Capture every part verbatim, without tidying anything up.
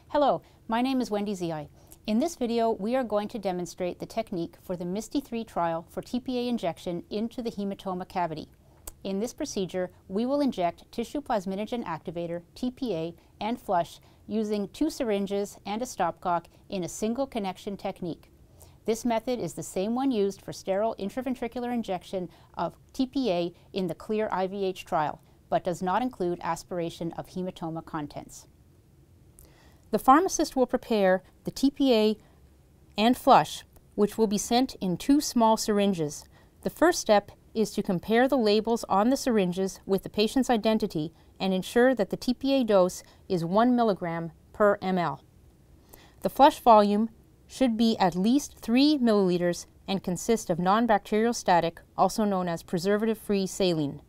Hello, my name is Wendy Ziai. In this video, we are going to demonstrate the technique for the MISTIE three trial for T P A injection into the hematoma cavity. In this procedure, we will inject tissue plasminogen activator, T P A, and flush using two syringes and a stopcock in a single connection technique. This method is the same one used for sterile intraventricular injection of T P A in the CLEAR I V H trial, but does not include aspiration of hematoma contents. The pharmacist will prepare the T P A and flush, which will be sent in two small syringes. The first step is to compare the labels on the syringes with the patient's identity and ensure that the T P A dose is one milligram per milliliter. The flush volume should be at least three milliliters and consist of non-bacterial static, also known as preservative-free saline.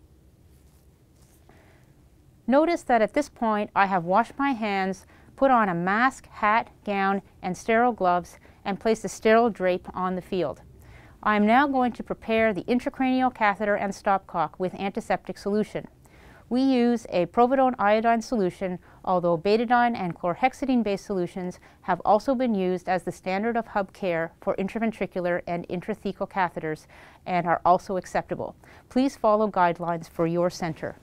Notice that at this point I have washed my hands, put on a mask, hat, gown, and sterile gloves, and placed a sterile drape on the field. I am now going to prepare the intracranial catheter and stopcock with antiseptic solution. We use a providone iodine solution, although betadine and chlorhexidine-based solutions have also been used as the standard of hub care for intraventricular and intrathecal catheters and are also acceptable. Please follow guidelines for your center.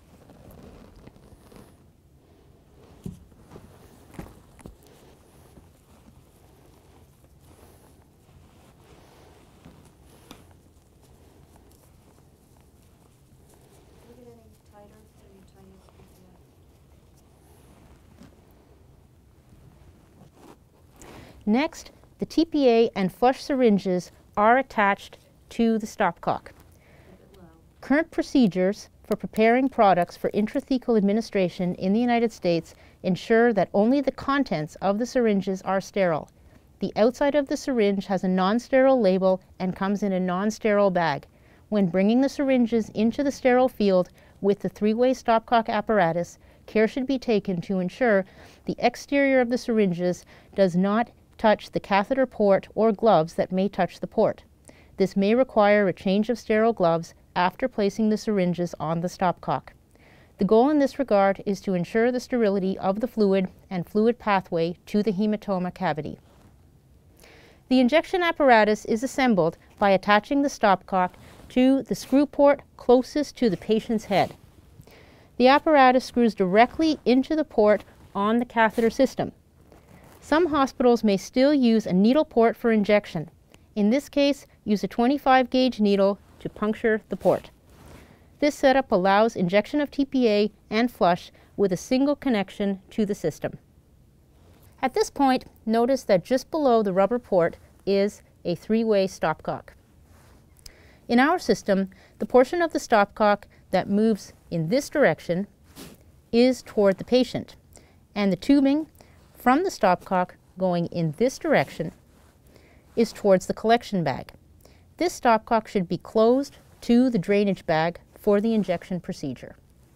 Next, the T P A and flush syringes are attached to the stopcock. Current procedures for preparing products for intrathecal administration in the United States ensure that only the contents of the syringes are sterile. The outside of the syringe has a non-sterile label and comes in a non-sterile bag. When bringing the syringes into the sterile field with the three-way stopcock apparatus, care should be taken to ensure the exterior of the syringes does not touch the catheter port or gloves that may touch the port. This may require a change of sterile gloves after placing the syringes on the stopcock. The goal in this regard is to ensure the sterility of the fluid and fluid pathway to the hematoma cavity. The injection apparatus is assembled by attaching the stopcock to the screw port closest to the patient's head. The apparatus screws directly into the port on the catheter system. Some hospitals may still use a needle port for injection. In this case, use a twenty-five gauge needle to puncture the port. This setup allows injection of T P A and flush with a single connection to the system. At this point, notice that just below the rubber port is a three-way stopcock. In our system, the portion of the stopcock that moves in this direction is toward the patient, and the tubing from the stopcock going in this direction is towards the collection bag. This stopcock should be closed to the drainage bag for the injection procedure.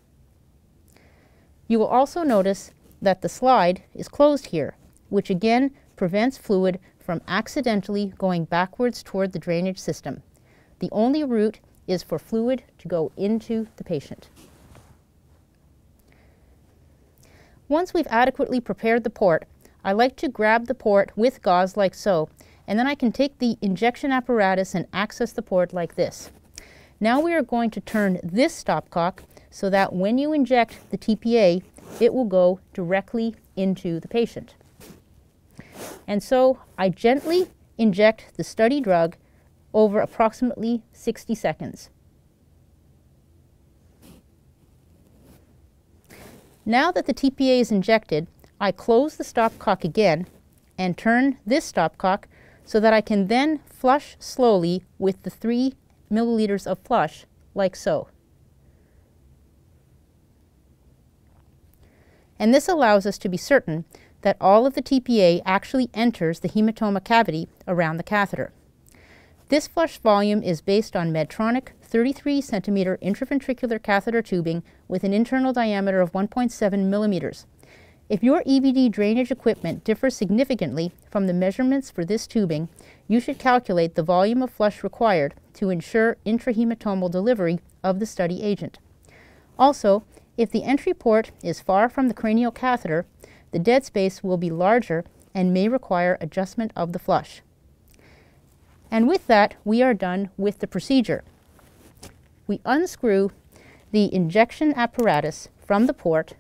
You will also notice that the slide is closed here, which again prevents fluid from accidentally going backwards toward the drainage system. The only route is for fluid to go into the patient. Once we've adequately prepared the port, I like to grab the port with gauze like so, and then I can take the injection apparatus and access the port like this. Now we are going to turn this stopcock so that when you inject the T P A, it will go directly into the patient. And so I gently inject the study drug over approximately sixty seconds. Now that the T P A is injected, I close the stopcock again and turn this stopcock so that I can then flush slowly with the three milliliters of flush, like so. And this allows us to be certain that all of the T P A actually enters the hematoma cavity around the catheter. This flush volume is based on Medtronic thirty-three centimeter intraventricular catheter tubing with an internal diameter of one point seven millimeters. If your E V D drainage equipment differs significantly from the measurements for this tubing, you should calculate the volume of flush required to ensure intrahematomal delivery of the study agent. Also, if the entry port is far from the cranial catheter, the dead space will be larger and may require adjustment of the flush. And with that, we are done with the procedure. We unscrew the injection apparatus from the port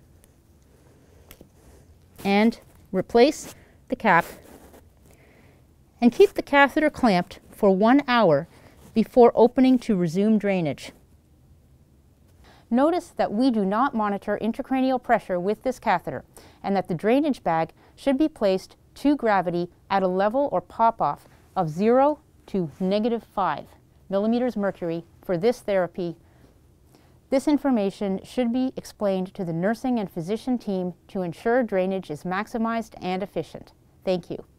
and replace the cap and keep the catheter clamped for one hour before opening to resume drainage. Notice that we do not monitor intracranial pressure with this catheter and that the drainage bag should be placed to gravity at a level or pop-off of zero to negative five millimeters mercury for this therapy. This information should be explained to the nursing and physician team to ensure drainage is maximized and efficient. Thank you.